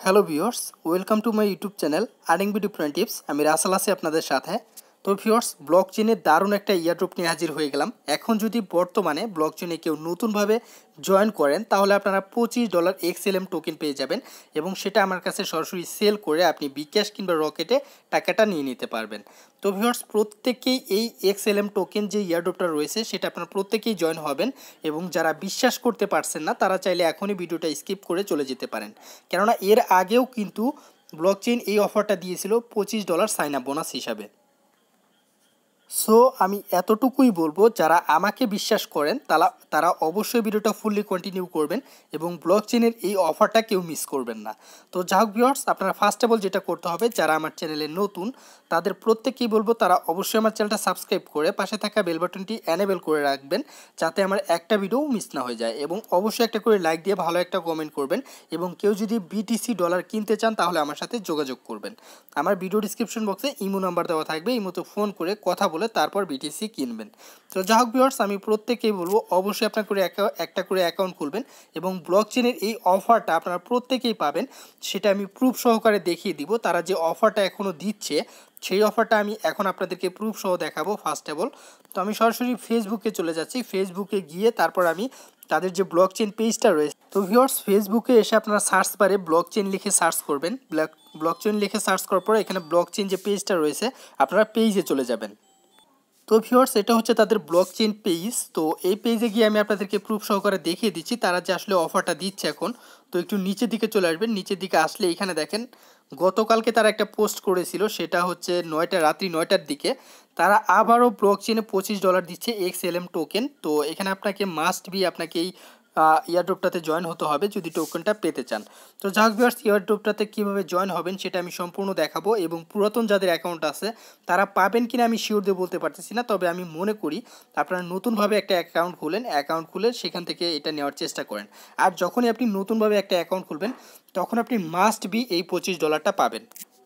Hello viewers, welcome to my YouTube channel earning video different tips. আমি রাসেল আছি আপনাদের সাথে। তো ভিউয়ার্স, ব্লকচেনে দারুণ একটা ইয়ারড্রপ নিয়ে হাজির হয়ে গেলাম। এখন যদি বর্তমানে ব্লকচেনে কেউ নতুনভাবে জয়েন করেন তাহলে আপনারা $25 XLM টোকেন পেয়ে যাবেন এবং সেটা আমার কাছে সরাসরি সেল করে আপনি বিকাশ কিংবা রকেটে টাকাটা নিয়ে নিতে পারবেন। তো ভিউয়ার্স, প্রত্যেকেই এই XLM টোকেন যে ইয়ারড্রপটা রয়েছে সেটা আপনারা প্রত্যেকেই জয়েন হবেন এবং যারা বিশ্বাস করতে পারছেন না তারা চাইলে এখনই ভিডিওটা স্কিপ করে চলে যেতে পারেন, কেননা এর আগেও কিন্তু ব্লকচেন এই অফারটা দিয়েছিল $25 সাইন আপ বোনাস হিসাবে। সো আমি এতটুকুই বলবো, যারা আমাকে বিশ্বাস করেন তারা অবশ্যই ভিডিওটা ফুললি কন্টিনিউ করবেন এবং ব্লকচেনের এই অফারটা কেউ মিস করবেন না। তো যাই হোক ভিউয়ার্স, আপনারা ফার্স্ট অফ অল যেটা করতে হবে, যারা আমার চ্যানেলে নতুন তাদের প্রত্যেককেই বলবো তারা অবশ্যই আমার চ্যানেলটা সাবস্ক্রাইব করে পাশে থাকা বেল বাটনটি এনেবেল করে রাখবেন, যাতে আমার একটা ভিডিও মিস না হয়ে যায়। এবং অবশ্যই একটা করে লাইক দিয়ে ভালো একটা কমেন্ট করবেন এবং কেউ যদি বিটিসি ডলার কিনতে চান তাহলে আমার সাথে যোগাযোগ করবেন। আমার ভিডিও ডিসক্রিপশন বক্সে ইমো নাম্বার দেওয়া থাকবে, ইমোতে ফোন করে কথা বলে তারপর বিটিসি কিনবেন। তো যাই হোক ভিউয়ার্স, আমি প্রত্যেকেই বলবো অবশ্যই আপনার করে একটা করে অ্যাকাউন্ট খুলবেন এবং ব্লকচেনের এই অফারটা আপনারা প্রত্যেকেই পাবেন, সেটা আমি প্রুফ সহকারে দেখিয়ে দিব। তারা যে অফারটা এখনও দিচ্ছে সেই অফারটা আমি এখন আপনাদেরকে প্রুফ সহ দেখাবো ফার্স্ট অফ অল। তো আমি সরাসরি ফেসবুকে চলে যাচ্ছি, ফেসবুকে গিয়ে তারপর আমি তাদের যে ব্লকচেন পেজটা রয়েছে, তো ভিউয়ার্স ফেসবুকে এসে আপনারা সার্চ বারে ব্লকচেন লিখে সার্চ করবেন। ব্লকচেন লিখে সার্চ করার পরে এখানে ব্লকচেন যে পেজটা রয়েছে আপনারা পেজে চলে যাবেন। তো ভিউয়ার্স, এটা হচ্ছে তাদের ব্লকচেন পেজ। তো এই পেজে গিয়ে আমি আপনাদেরকে প্রুফ সহকারে দেখিয়ে দিচ্ছি তারা যে আসলে অফারটা দিচ্ছে এখন। তো একটু নিচের দিকে চলে আসবেন, নিচের দিকে আসলে এখানে দেখেন গতকালকে তারা একটা পোস্ট করেছিল, সেটা হচ্ছে রাত্রি 9টার দিকে তারা আবারও ব্লকচেনে $25 দিচ্ছে XLM টোকেন। তো এখানে আপনাকে মাস্ট বি আপনাকে এই ইয়ারড্রপটাতে জয়েন হতে হবে যদি টোকেনটা পেতে চান। তো যাই হোক ভিউয়ার্স, ইয়ারড্রপটাতে কীভাবে জয়েন হবেন সেটা আমি সম্পূর্ণ দেখাবো এবং পুরাতন যাদের অ্যাকাউন্ট আছে তারা পাবেন কিনা আমি শিওর দিয়ে বলতে পারতেছি না, তবে আমি মনে করি আপনারা নতুনভাবে একটা অ্যাকাউন্ট খুলে সেখান থেকে এটা নেওয়ার চেষ্টা করেন। আর যখনই আপনি নতুনভাবে একটা অ্যাকাউন্ট খুলবেন তখন আপনি মাস্ট বি এই $25 পাবেন।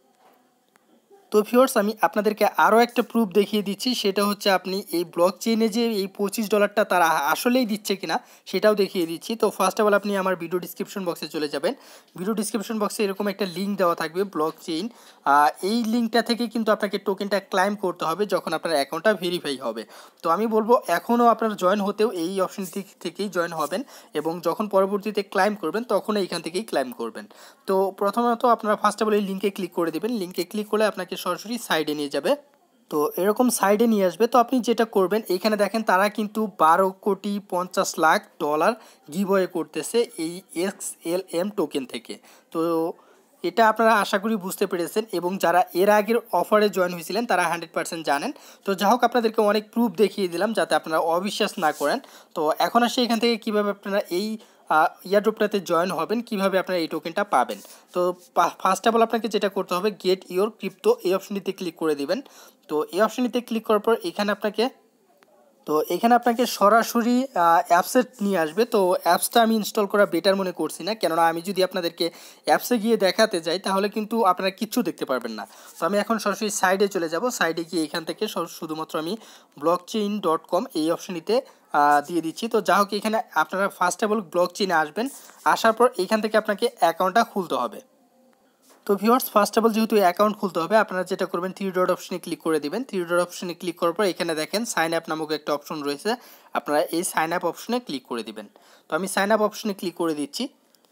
তো ভিউয়ার্স, আমি আপনাদেরকে আরও একটা প্রুফ দেখিয়ে দিচ্ছি, সেটা হচ্ছে আপনি এই ব্লকচেনে যে এই $25 তারা আসলেই দিচ্ছে কিনা সেটাও দেখিয়ে দিচ্ছি। তো ফার্স্ট অফ অল আপনি আমার ভিডিও ডিসক্রিপশন বক্সে চলে যাবেন। ভিডিও ডিসক্রিপশন বক্সে এরকম একটা লিঙ্ক দেওয়া থাকবে ব্লকচেন। এই লিঙ্কটা থেকে কিন্তু আপনাকে টোকেনটা ক্লাইম করতে হবে যখন আপনার অ্যাকাউন্টটা ভেরিফাই হবে। তো আমি বলবো এখনও আপনার জয়েন হতেও এই অপশন থেকেই জয়েন হবেন এবং যখন পরবর্তীতে ক্লাইম করবেন তখন এইখান থেকেই ক্লাইম করবেন। তো প্রথমত আপনারা ফার্স্ট অফ অল এই লিঙ্কে ক্লিক করে দেবেন। লিঙ্কে ক্লিক করলে আপনাকে সরাসরি সাইডে নিয়ে যাবে। তো এরকম সাইডে নিয়ে আসবে। তো আপনি যেটা করবেন, এইখানে দেখেন তারা কিন্তু $12,50,00,000 গিভওয়ে করতেছে এই XLM টোকেন থেকে। তো এটা আপনারা আশা করি বুঝতে পেরেছেন এবং যারা এর আগের অফারে জয়েন হয়েছিলেন তারা 100% জানেন। তো যাই হোক, আপনাদেরকে অনেক প্রুফ দেখিয়ে দিলাম যাতে আপনারা অবিশ্বাস না করেন। তো এখন আসে এখান থেকে কীভাবে আপনারা এই ইয়ারড্রপটাতে জয়েন হবেন, কিভাবে আপনারা এই টোকেনটা পাবেন। তো ফার্স্ট অফ অল আপনাকে যেটা করতে হবে, গেট ইওর ক্রিপ্টো এই অপশনটিতে ক্লিক করে দিবেন। তো এই অপশনটিতে ক্লিক করার পর এখানে আপনাকে সরাসরি অ্যাপসে নিয়ে আসবে। তো অ্যাপসটা আমি ইনস্টল করা বেটার মনে করছি না, কেননা আমি যদি আপনাদেরকে অ্যাপসে গিয়ে দেখাতে যাই তাহলে কিন্তু আপনারা কিচ্ছু দেখতে পারবেন না। তো আমি এখন সরাসরি সাইডে চলে যাব। সাইডে গিয়ে এখান থেকে শুধুমাত্র আমি blockchain.com এই অপশনটিতে দিয়ে দিচ্ছি। তো যা হোক, এখানে আপনারা ফার্স্ট অফ অল ব্লকচেনে আসবেন। আসার পর এখান থেকে আপনাকে অ্যাকাউন্টটা খুলতে হবে। তো ভিউয়ার্স, ফার্স্ট অফ অল যেহেতু অ্যাকাউন্ট খুলতে হবে আপনারা যেটা করবেন, থ্রি ডট অপশনে ক্লিক করে দিবেন। থ্রি ডট অপশনে ক্লিক করার পর এখানে দেখেন সাইন আপ নামক একটা অপশন রয়েছে, আপনারা এই সাইন আপ অপশনে ক্লিক করে দিবেন। তো আমি সাইন আপ অপশনে ক্লিক করে দিচ্ছি।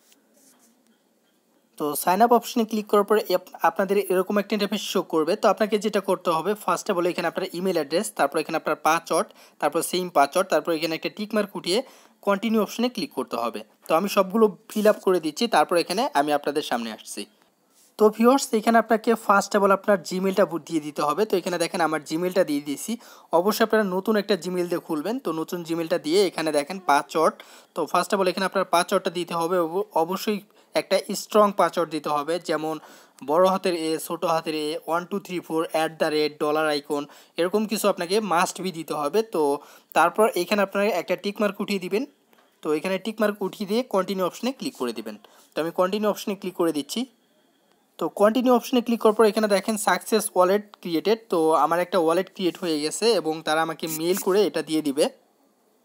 তো সাইন আপ অপশনে ক্লিক করার পরে আপনাদের এরকম একটা ইন্টারফেস শো করবে। তো আপনাকে যেটা করতে হবে, ফার্স্ট অফ অল এখানে আপনার ইমেল অ্যাড্রেস, তারপর এখানে আপনার পাসওয়ার্ড, তারপর সেম পাসওয়ার্ড, তারপর এখানে একটা টিক মার্ক উঠিয়ে কন্টিনিউ অপশনে ক্লিক করতে হবে। তো আমি সবগুলো ফিল আপ করে দিচ্ছি, তারপর এখানে আমি আপনাদের সামনে আসছি। তো ভিউয়ার্স, এখানে আপনাকে ফার্স্ট অফ অল আপনার জিমেলটা দিয়ে দিতে হবে। তো এখানে দেখেন আমার জিমেলটা দিয়ে দিয়েছি। অবশ্যই আপনারা নতুন একটা জিমেল দিয়ে খুলবেন। তো নতুন জিমেলটা দিয়ে এখানে দেখেন পাসওয়ার্ড। তো ফার্স্ট অফ অল এখানে আপনার পাসওয়ার্ডটা দিতে হবে, অবশ্যই একটা স্ট্রং পাসওয়ার্ড দিতে হবে, যেমন বড় হাতের এ, ছোটো হাতের এ, 1234 $, আইকন, এরকম কিছু আপনাকে মাস্ট বি দিতে হবে। তো তারপর এখানে আপনারা একটা টিকমার্ক উঠিয়ে দিবেন। তো এখানে টিকমার্ক উঠিয়ে দিয়ে কন্টিনিউ অপশনে ক্লিক করে দিবেন। তো আমি কন্টিনিউ অপশনে ক্লিক করে দিচ্ছি। তো কন্টিনিউ অপশনে ক্লিক করার পর এখানে দেখেন সাকসেস ওয়ালেট ক্রিয়েটেড। তো আমার একটা ওয়ালেট ক্রিয়েট হয়ে গেছে এবং তারা আমাকে মেল করে এটা দিয়ে দিবে।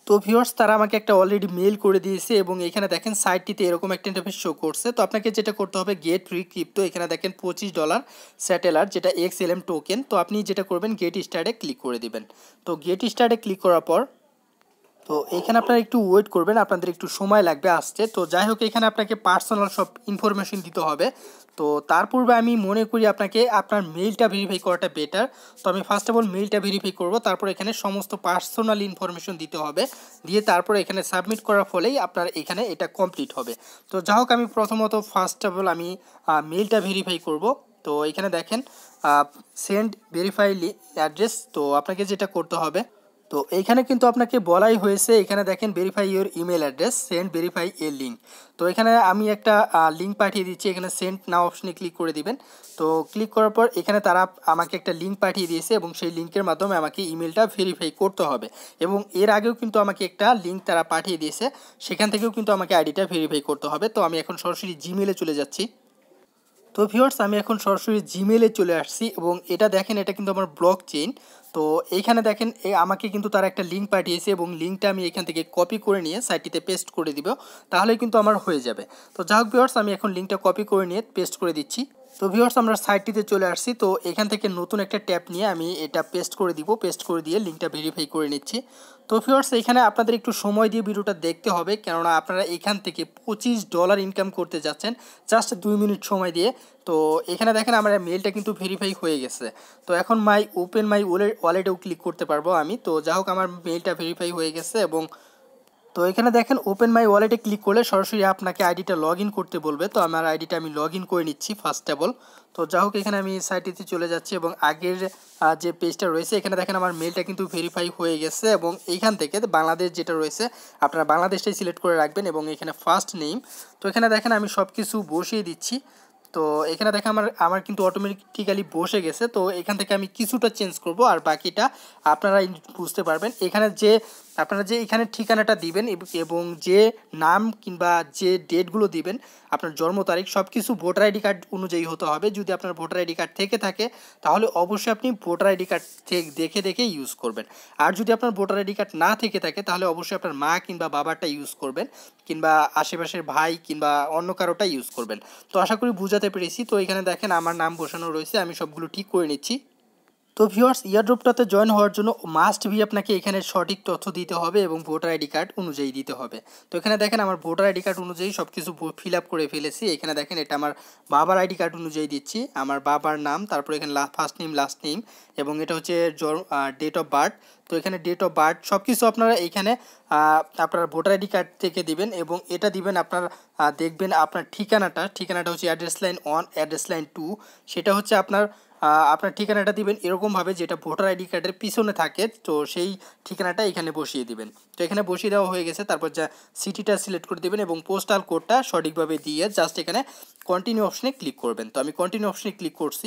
তো ভিউয়ার্স তারা আমাকে একটা অলরেডি মেল করে দিয়েছে এবং এখানে দেখেন সাইটটিতে এরকম একটা ইন্টারফেস শো করছে। তো আপনাকে যেটা করতে হবে গেট ফ্রি ক্রিপ্টো, এখানে দেখেন $25 স্যাটেলার যেটা XLM টোকেন। তো আপনি যেটা করবেন গেট স্টার্টে ক্লিক করে দিবেন। তো গেট স্টার্টে ক্লিক করার পর তো এখানে আপনারা একটু ওয়েট করবেন, আপনাদের একটু সময় লাগবে আসতে। তো যাই হোক এখানে আপনাকে পার্সোনাল সব ইনফরমেশন দিতে হবে। তো তার পূর্বে আমি মনে করি আপনাকে আপনার মেইলটা ভেরিফাই করাটা বেটার। তো আমি ফার্স্ট অফ অল মেইলটা ভেরিফাই করব, তারপর এখানে সমস্ত পার্সোনাল ইনফরমেশন দিতে হবে, দিয়ে তারপর এখানে সাবমিট করার ফলেই আপনার এখানে এটা কমপ্লিট হবে। তো যাই হোক আমি প্রথমত ফার্স্ট অফ অল আমি মেইলটা ভেরিফাই করব। তো এখানে দেখেন সেন্ড ভেরিফাই অ্যাড্রেস। তো আপনাকে যেটা করতে হবে, তো এইখানে কিন্তু আপনাকে বলাই হয়েছে, এখানে দেখেন verify your email address, send verify a link. তো এখানে আমি একটা লিঙ্ক পাঠিয়ে দিচ্ছি, এখানে সেন্ড নাও অপশনে ক্লিক করে দিবেন। তো ক্লিক করার পর এখানে তারা আমাকে একটা লিঙ্ক পাঠিয়ে দিয়েছে এবং সেই লিঙ্কের মাধ্যমে আমাকে ইমেলটা ভেরিফাই করতে হবে। এবং এর আগেও কিন্তু আমাকে একটা লিঙ্ক তারা পাঠিয়ে দিয়েছে, সেখান থেকেও কিন্তু আমাকে আইডিটা ভেরিফাই করতে হবে। তো আমি এখন সরাসরি জিমেলে চলে যাচ্ছি। তো ভিউয়ার্স আমি এখন সরাসরি জিমেলে চলে আসছি এবং এটা দেখেন এটা কিন্তু আমার ব্লক চেইন। তো এইখানে দেখেন আমাকে কিন্তু তারা একটা লিঙ্ক পাঠিয়েছে এবং লিঙ্কটা আমি এখান থেকে কপি করে নিয়ে সাইটটিতে পেস্ট করে দিব, তাহলে কিন্তু আমার হয়ে যাবে। তো যাই হোক ভিউয়ার্স আমি এখন লিঙ্কটা কপি করে নিয়ে পেস্ট করে দিচ্ছি। তো ভিউয়ার্স আমরা সাইটটিতে চলে আসছি। তো এখান থেকে নতুন একটা ট্যাব নিয়ে আমি এটা পেস্ট করে দিব, পেস্ট করে দিয়ে লিঙ্কটা ভেরিফাই করে নিচ্ছি। তো ভিউয়ার্স এখানে আপনাদের একটু সময় দিয়ে ভিডিওটা দেখতে হবে, কেননা আপনারা এখান থেকে $25 ইনকাম করতে যাচ্ছেন জাস্ট 2 মিনিট সময় দিয়ে। তো এখানে দেখেন আমার মেলটা কিন্তু ভেরিফাই হয়ে গেছে। তো এখন ওপেন মাই ওয়ালেটেও ক্লিক করতে পারবো আমি। তো যাই হোক আমার মেলটা ভেরিফাই হয়ে গেছে এবং তো এখানে দেখেন ওপেন মাই ওয়ালেটে ক্লিক করলে সরাসরি আপনাকে আইডিটা লগ ইন করতে বলবে। তো আমার আইডিটা আমি লগ ইন করে নিচ্ছি ফার্স্ট অফ অল। তো যাই হোক এখানে আমি সাইটটিতে চলে যাচ্ছি এবং আগের যে পেজটা রয়েছে এখানে দেখেন আমার মেলটা কিন্তু ভেরিফাই হয়ে গেছে এবং এইখান থেকে বাংলাদেশ যেটা রয়েছে আপনারা বাংলাদেশটাই সিলেক্ট করে রাখবেন এবং এখানে ফার্স্ট নেম। তো এখানে দেখেন আমি সব কিছু বসিয়ে দিচ্ছি। তো এখানে দেখেন আমার আমার কিন্তু অটোমেটিক্যালি বসে গেছে। তো এখান থেকে আমি কিছুটা চেঞ্জ করব আর বাকিটা আপনারা বুঝতে পারবেন। এখানে যে আপনারা যে এখানে ঠিকানাটা দিবেন এবং যে নাম কিংবা যে ডেটগুলো দিবেন আপনার জন্ম তারিখ সব কিছু ভোটার আইডি কার্ড অনুযায়ী হতে হবে। যদি আপনার ভোটার আইডি কার্ড থেকে থাকে তাহলে অবশ্যই আপনি ভোটার আইডি কার্ড দেখে দেখে ইউজ করবেন। আর যদি আপনার ভোটার আইডি কার্ড না থেকে থাকে তাহলে অবশ্যই আপনার মা কিংবা বাবারটা ইউজ করবেন, কিংবা আশেপাশের ভাই কিংবা অন্য কারোটা ইউজ করবেন। তো আশা করি বুঝাতে পেরেছি। তো এখানে দেখেন আমার নাম বসানো রয়েছে, আমি সবগুলো ঠিক করে নিচ্ছি। তো ভিউয়ার্স ইয়ারড্রপটাতে জয়েন হওয়ার জন্য মাস্ট বি আপনাকে এখানে সঠিক তথ্য দিতে হবে এবং ভোটার আইডি কার্ড অনুযায়ী দিতে হবে। তো এখানে দেখেন আমার ভোটার আইডি কার্ড অনুযায়ী সব কিছু ফিল আপ করে ফেলেছি। এখানে দেখেন এটা আমার বাবার আইডি কার্ড অনুযায়ী দিচ্ছি, আমার বাবার নাম, তারপর এখানে ফার্স্ট নেম লাস্ট নেম এবং এটা হচ্ছে ডেট অফ বার্থ। তো এখানে ডেট অফ বার্থ সব কিছু আপনারা এইখানে আপনার ভোটার আইডি কার্ড থেকে দিবেন এবং এটা দিবেন আপনার দেখবেন আপনার ঠিকানাটা হচ্ছে অ্যাড্রেস লাইন 1 অ্যাড্রেস লাইন 2। সেটা হচ্ছে আপনার আপনার ঠিকানাটা দিবেন এরকমভাবে যেটা ভোটার আইডি কার্ডের পিছনে থাকে। তো সেই ঠিকানাটা এখানে বসিয়ে দিবেন। তো এখানে বসিয়ে দেওয়া হয়ে গেছে, তারপর যা সিটিটা সিলেক্ট করে দেবেন এবং পোস্টাল কোডটা সঠিকভাবে দিয়ে জাস্ট এখানে কন্টিনিউ অপশনে ক্লিক করবেন। তো আমি কন্টিনিউ অপশনে ক্লিক করছি।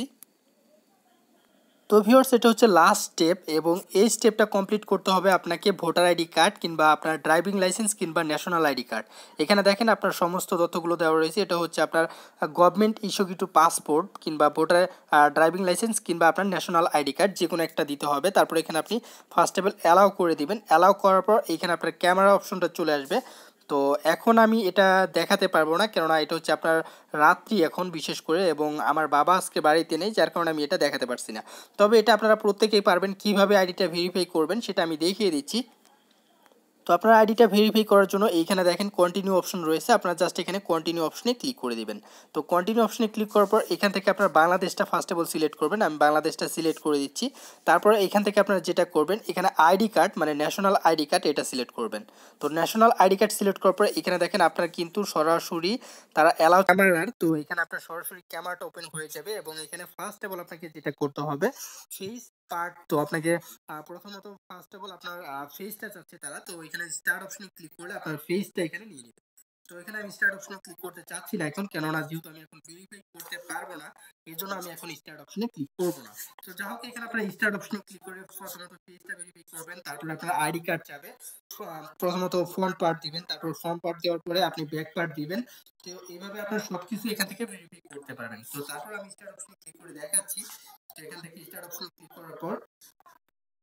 তো ভিউয়ার্স এটা হচ্ছে লাস্ট স্টেপ এবং এই স্টেপটা কমপ্লিট করতে হবে আপনাকে ভোটার আইডি কার্ড কিংবা আপনার ড্রাইভিং লাইসেন্স কিংবা ন্যাশনাল আইডি কার্ড। এখানে দেখেন আপনার সমস্ত তথ্যগুলো দেওয়া রয়েছে। এটা হচ্ছে আপনার গভর্নমেন্ট ইস্যুকৃত পাসপোর্ট কিংবা ভোটার ড্রাইভিং লাইসেন্স কিংবা আপনার ন্যাশনাল আইডি কার্ড যে কোনো একটা দিতে হবে। তারপর এখানে আপনি ফার্স্ট অফ অল অ্যালাউ করে দিবেন। অ্যালাউ করার পর এখানে আপনার ক্যামেরা অপশনটা চলে আসবে। তো এখন আমি এটা দেখাতে পারবো না, কেননা এটা হচ্ছে আপনার রাত্রি এখন বিশেষ করে এবং আমার বাবা আজকে বাড়িতে নেই, যার কারণে আমি এটা দেখাতে পারছি না। তবে এটা আপনারা প্রত্যেকেই পারবেন। কিভাবে আইডিটা ভেরিফাই করবেন সেটা আমি দেখিয়ে দিচ্ছি। তো আপনার আইডিটা ভেরিফাই করার জন্য এইখানে দেখেন কন্টিনিউ অপশন রয়েছে, আপনারা জাস্ট এখানে কন্টিনিউ অপশনে ক্লিক করে দিবেন। তো কন্টিনিউ অপশনে ক্লিক করার পর এখান থেকে আপনার বাংলাদেশটা ফার্স্ট অফ অল সিলেক্ট করবেন। আমি বাংলাদেশটা সিলেক্ট করে দিচ্ছি। তারপর এখান থেকে আপনারা যেটা করবেন এখানে আইডি কার্ড মানে ন্যাশনাল আইডি কার্ড এটা সিলেক্ট করবেন। তো ন্যাশনাল আইডি কার্ড সিলেক্ট করার পর এখানে দেখেন আপনার কিন্তু সরাসরি তারা অ্যালাউ ক্যামেরার, তো এখানে আপনার সরাসরি ক্যামেরাটা ওপেন হয়ে যাবে এবং এখানে ফার্স্ট অফ অল আপনাকে যেটা করতে হবে ফেস পার্ট। তো আপনাকে প্রথমত ফার্স্ট অফ অল আপনার ফেসটা চাচ্ছে তারা। তো এখানে স্টার্ট অপশনে ক্লিক করলে আপনার ফেসটা এখানে নিয়ে নেবে। তো এখানে আমি স্টার্ট অপশনে ক্লিক করতে চাচ্ছি না এখন, কেননা যেহেতু আমি এখন ভেরিফাই করতে পারবো না এই জন্য আমি এখন স্টার্ট অপশনে ক্লিক করবো না। তো যাই হোক এখানে আপনারা স্টার্ট অপশনে ক্লিক করে প্রথমত ফেসটা ভেরিফাই করবেন, তারপরে আপনার আইডি কার্ড চাবে। প্রথমত ফ্রন্ট পার্ট দিবেন, তারপর ফ্রন্ট পার্ট দেওয়ার পরে আপনি ব্যাক পার্ট দিবেন। তো এইভাবে আপনার সবকিছু এখান থেকে ভেরিফাই করতে পারবেন। তো তারপর আমি স্টার্ট অপশনে ক্লিক করে দেখাচ্ছি। তো এখান থেকে স্টার্ট অপশনে ক্লিক করার পর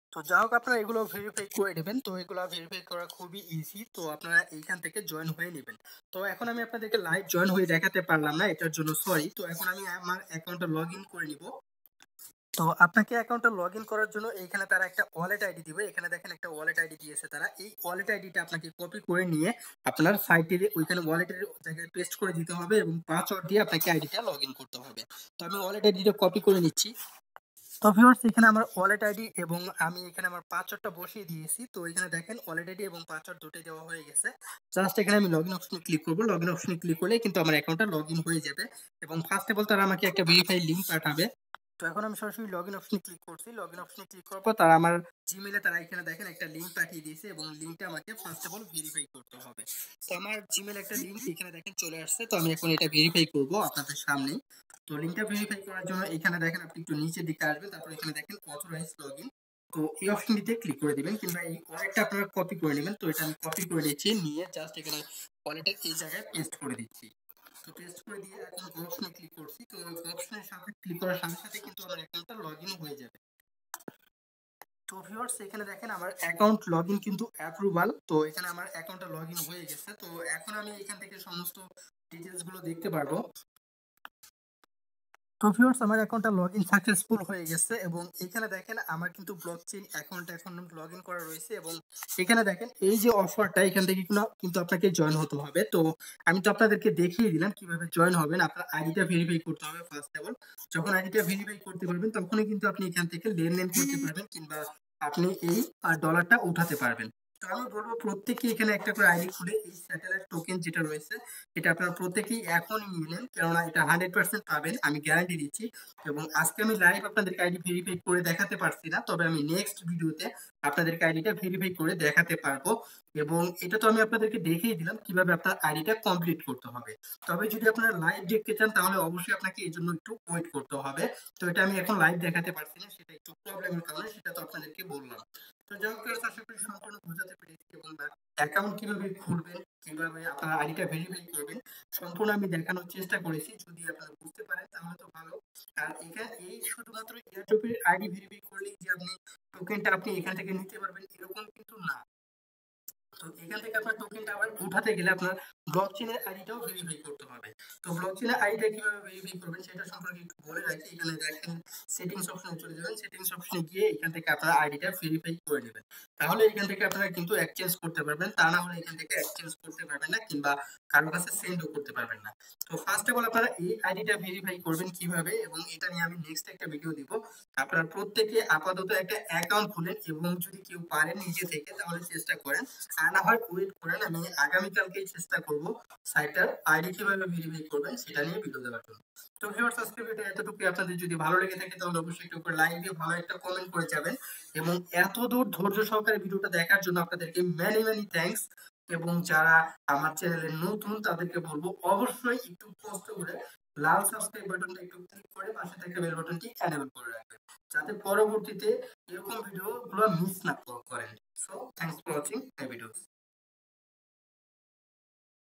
তো যা হোক আপনারা এগুলো ভেরিফাই করে নেবেন। তো এগুলো ভেরিফাই করা খুবই ইজি। তো আপনারা এইখান থেকে জয়েন হয়ে নিবেন। তো এখন আমি আপনাদেরকে লাইভ জয়েন হয়ে দেখাতে পারলাম না, এটার জন্য সরি। তো এখন আমি আমার অ্যাকাউন্টটা লগইন করে নিব। তো আপনাকে অ্যাকাউন্টটা লগইন করার জন্য এইখানে তারা একটা ওয়ালেট আইডি দিবে। এখানে দেখেন একটা ওয়ালেট আইডি দিয়েছে তারা। এই ওয়ালেট আইডিটা আপনাকে কপি করে নিয়ে আপনার সাইটের ওইখানে ওয়ালেটের জায়গায় পেস্ট করে দিতে হবে এবং পাসওয়ার্ড দিয়ে আপনাকে আইডিটা লগইন করতে হবে। তো আমি ওয়ালেট আইডিটা কপি করে নিচ্ছি। তো ভিউয়ার্স এখানে আমার ওয়ালেট আইডি এবং আমি এখানে আমার পাসওয়ার্ডটা বসিয়ে দিয়েছি। তো এখানে দেখেন ওয়ালেট আইডি এবং পাসওয়ার্ড দুটোই দেওয়া হয়ে গেছে। জাস্ট এখানে আমি লগইন অপশনে ক্লিক করব। লগইন অপশনে ক্লিক করলে কিন্তু আমার অ্যাকাউন্টটা লগইন হয়ে যাবে এবং ফার্স্ট অফ অল তারা আমাকে একটা ভেরিফাই লিংক পাঠাবে। তো এখন আমি সরাসরি লগইন অপশনে ক্লিক করছি। লগইন অপশনে ক্লিক করার পর তারা আমার জিমেইলে তারা এখানে দেখেন একটা লিংক পাঠিয়ে দিয়েছে এবং লিংকটা আমাকে ফার্স্ট অফ অল ভেরিফাই করতে হবে। তো আমার জিমেইল একটা লিংক এখানে দেখেন চলে আসছে। তো আমি এখন এটা ভেরিফাই করব আপনাদের সামনেই। তো লিংকটা ভেরিফাই করার জন্য এখানে দেখেন আপনি একটু নিচের দিকে আসবেন, তারপর এখানে দেখেন অথরাইজ লগইন। তো এই অপশনটিতে ক্লিক করে দিবেন কিংবা এই ওয়ালেটটা আপনারা কপি করে নেবেন। তো এটা আমি কপি করে নিচ্ছি, নিয়ে জাস্ট এখানে ওয়ালেটের এই জায়গায় পেস্ট করে দিচ্ছি। তো পেস্ট করে দিয়ে এখন অপশনে ক্লিক করছি। তো অপশনের সাথে ক্লিক করার সাথে সাথে কিন্তু আমার অ্যাকাউন্টটা লগইন হয়ে যাবে। তো ভিউয়ার্স এখানে দেখেন আমার অ্যাকাউন্ট লগইন কিন্তু অ্যাপ্রুভাল। তো এখানে আমার অ্যাকাউন্টটা লগইন হয়ে গেছে। তো এখন আমি এখান থেকে সমস্ত ডিটেইলস গুলো দেখতে পারবো। তো ভিউয়ার্স আমার অ্যাকাউন্টটা লগইন সাকসেসফুল হয়ে গেছে এবং এখানে দেখেন আমার কিন্তু ব্লকচেইন অ্যাকাউন্ট এখন লগইন করা রয়েছে এবং এখানে দেখেন এই যে অফারটা এখান থেকে কিন্তু আপনাকে জয়েন হতে হবে। তো আমি তো আপনাদেরকে দেখিয়ে দিলাম কিভাবে জয়েন হবেন। আপনার আইডিটা ভেরিফাই করতে হবে ফার্স্ট অফ অল। যখন আইডিটা ভেরিফাই করতে পারবেন তখনই কিন্তু আপনি এখান থেকে লেনদেন করতে পারবেন কিংবা আপনি এই ডলারটা উঠাতে পারবেন। তো আমি বলবো প্রত্যেকে এখানে একটা করে আইডি খুলে এই স্যাটেলাইট টোকেন যেটা রয়েছে এটা আপনারা প্রত্যেকেই এখনই নিয়ে নেন, কেননা এটা 100% পাবেন, আমি গ্যারান্টি দিচ্ছি। এবং আজকে আমি লাইভ আপনাদেরকে আইডি ভেরিফাই করে দেখাতে পারছি না, তবে আমি নেক্সট ভিডিওতে আপনাদেরকে আইডিটা ভেরিফাই করে দেখাতে পারবো। এবং এটা তো আমি আপনাদেরকে দেখিয়ে দিলাম কিভাবে আপনার আইডিটা কমপ্লিট করতে হবে। তবে যদি আপনারা লাইভ দেখতে চান তাহলে অবশ্যই আপনাকে এই জন্য একটু ওয়েট করতে হবে। তো এটা আমি এখন লাইভ দেখাতে পারছি না, সেটা একটু প্রবলেমের কারণে, সেটা তো আপনাদেরকে বললাম। তো যাই হোক guys, আশা করি সম্পূর্ণ বোঝাতে পেরেছি এবং অ্যাকাউন্ট কিভাবে খুলবেন, কিভাবে আপনার আইডিটা ভেরিফাই করবেন সম্পূর্ণ আমি দেখানোর চেষ্টা করেছি। যদি আপনারা বুঝতে পারেন তাহলে তো ভালো। আর এখানে এই শুধুমাত্র এয়ারড্রপের আইডি ভেরিফাই করলেই যে আপনি টোকেনটা আপনি এখান থেকে নিতে পারবেন এরকম কিন্তু না। তো এখান থেকে আপনার টোকেনটা আবার উঠাতে গেলে আপনার ব্লকচেইনের আইডিটাও ভেরিফাই করতে হবে। তো ব্লকচেইনের আইডিটা কিভাবে ভেরিফাই করবেন সেটা সম্পর্কে একটু বলে রাখি। এখানে দেখেন সেটিংস অপশনে চলে যাবেন। সেটিংস অপশনে গিয়ে এখান থেকে আপনারা আইডিটা ভেরিফাই করে নেবেন। তাহলে এখান থেকে আপনারা কিন্তু এক্সচেঞ্জ করতে পারবেন। তা না হলে এখান থেকে এক্সচেঞ্জ করতে পারবেন না কিংবা কারো কাছে সেন্ডও করতে পারবেন না। তো ফার্স্ট অফ অল আপনারা এই আইডিটা ভেরিফাই করবেন কিভাবে, এবং এটা নিয়ে আমি নেক্সট একটা ভিডিও দিব। আপনারা প্রত্যেকে আপাতত একটা অ্যাকাউন্ট খুলেন এবং যদি কেউ পারেন নিজে থেকে তাহলে চেষ্টা করেন, আর না হয় ওয়েট করেন। আমি আগামীকালকেই চেষ্টা করব সাইটটার আইডি কিভাবে ভেরিফাই করবেন সেটা নিয়ে ভিডিও দেওয়ার জন্য। তো ভিউয়ার্স আজকের ভিডিও এতটুকুই। আপনাদের যদি ভালো লেগে থাকে তাহলে অবশ্যই একটু করে লাইক দিয়ে ভালো একটা কমেন্ট করে যাবেন। এবং এত দূর ধৈর্য সহকারে ভিডিওটা দেখার জন্য আপনাদেরকে মেনি মেনি থ্যাঙ্কস। এবং যারা আমার চ্যানেলে নতুন তাদেরকে বলবো অবশ্যই একটু কষ্ট করে লাল সাবস্ক্রাইব বাটনটা একটু ক্লিক করে পাশে থাকা বেল বাটনটি এনেবল করে রাখবেন, যাতে পরবর্তীতে এরকম ভিডিওগুলো মিস না করেন। So thanks for watching my video.